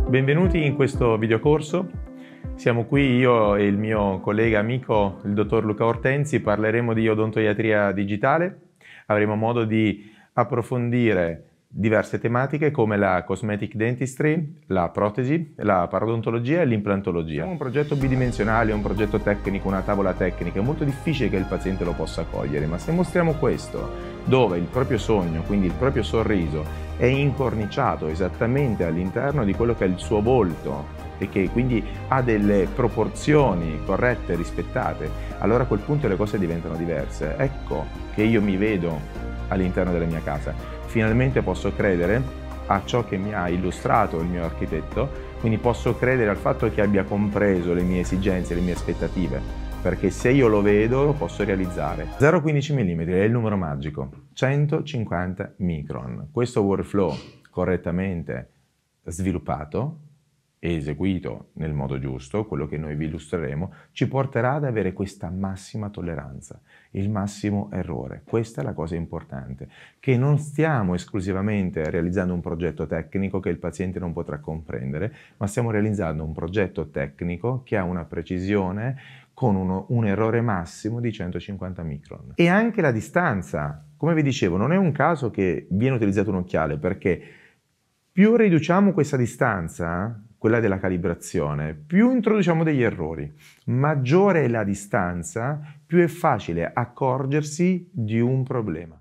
Benvenuti in questo videocorso. Siamo qui io e il mio collega amico, il dottor Luca Ortensi, parleremo di odontoiatria digitale. Avremo modo di approfondire diverse tematiche come la cosmetic dentistry, la protesi, la parodontologia e l'implantologia. È un progetto bidimensionale, un progetto tecnico, una tavola tecnica, è molto difficile che il paziente lo possa cogliere, ma se mostriamo questo, dove il proprio sogno, quindi il proprio sorriso, è incorniciato esattamente all'interno di quello che è il suo volto e che quindi ha delle proporzioni corrette, rispettate, allora a quel punto le cose diventano diverse. Ecco che io mi vedo all'interno della mia casa. Finalmente posso credere a ciò che mi ha illustrato il mio architetto, quindi posso credere al fatto che abbia compreso le mie esigenze, le mie aspettative, perché se io lo vedo lo posso realizzare. 0,15 mm è il numero magico, 150 micron. Questo workflow correttamente sviluppato e eseguito nel modo giusto, quello che noi vi illustreremo, ci porterà ad avere questa massima tolleranza, il massimo errore. Questa è la cosa importante, che non stiamo esclusivamente realizzando un progetto tecnico che il paziente non potrà comprendere, ma stiamo realizzando un progetto tecnico che ha una precisione con un errore massimo di 150 micron. E anche la distanza, come vi dicevo, non è un caso che viene utilizzato un occhiale, perché più riduciamo questa distanza, quella della calibrazione, più introduciamo degli errori. Maggiore è la distanza, più è facile accorgersi di un problema.